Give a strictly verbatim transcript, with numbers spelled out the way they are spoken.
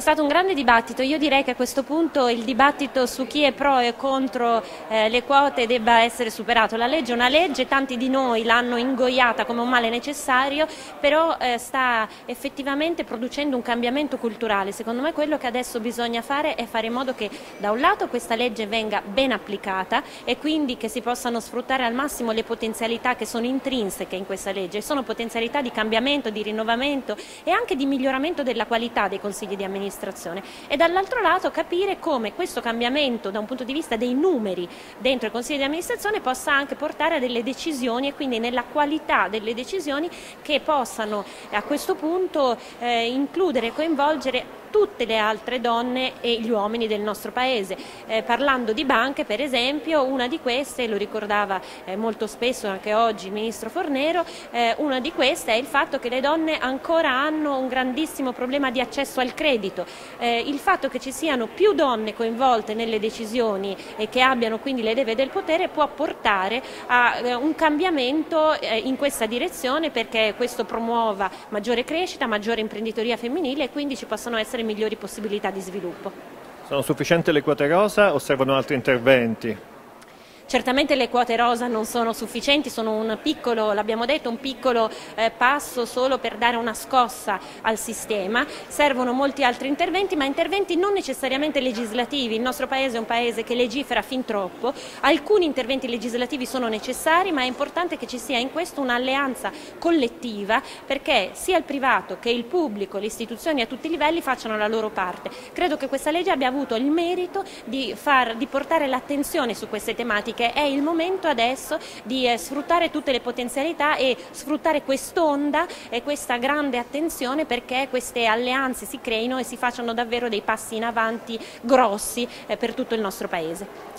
stato un grande dibattito. Io direi che a questo punto il dibattito su chi è pro e contro eh, le quote debba essere superato. La legge è una legge, tanti di noi l'hanno ingoiata come un male necessario, però eh, sta effettivamente producendo un cambiamento culturale. Secondo me quello che adesso bisogna fare è fare in modo che da un lato questa legge venga ben applicata e quindi che si possano sfruttare al massimo le potenzialità che sono intrinseche in questa legge. Sono potenzialità di cambiamento, di rinnovamento e anche di miglioramento della qualità dei consigli di amministrazione, e dall'altro lato capire come questo cambiamento da un punto di vista dei numeri dentro i consigli di amministrazione possa anche portare a delle decisioni e quindi nella qualità delle decisioni che possano a questo punto eh, includere e coinvolgere tutte le altre donne e gli uomini del nostro Paese. Eh, parlando di banche, per esempio, una di queste, lo ricordava eh, molto spesso anche oggi il Ministro Fornero, eh, una di queste è il fatto che le donne ancora hanno un grandissimo problema di accesso al credito. Eh, il fatto che ci siano più donne coinvolte nelle decisioni e che abbiano quindi le leve del potere può portare a eh, un cambiamento eh, in questa direzione, perché questo promuova maggiore crescita, maggiore imprenditoria femminile e quindi ci possono essere migliori possibilità di sviluppo. Sono sufficienti le quote rosa o servono altri interventi? Certamente le quote rosa non sono sufficienti, sono un piccolo, l'abbiamo detto, un piccolo eh, passo solo per dare una scossa al sistema. Servono molti altri interventi, ma interventi non necessariamente legislativi. Il nostro Paese è un Paese che legifera fin troppo. Alcuni interventi legislativi sono necessari, ma è importante che ci sia in questo un'alleanza collettiva, perché sia il privato che il pubblico, le istituzioni a tutti i livelli facciano la loro parte. Credo che questa legge abbia avuto il merito di, far, di portare l'attenzione su queste tematiche. È il momento adesso di eh, sfruttare tutte le potenzialità e sfruttare quest'onda e questa grande attenzione perché queste alleanze si creino e si facciano davvero dei passi in avanti grossi eh, per tutto il nostro Paese.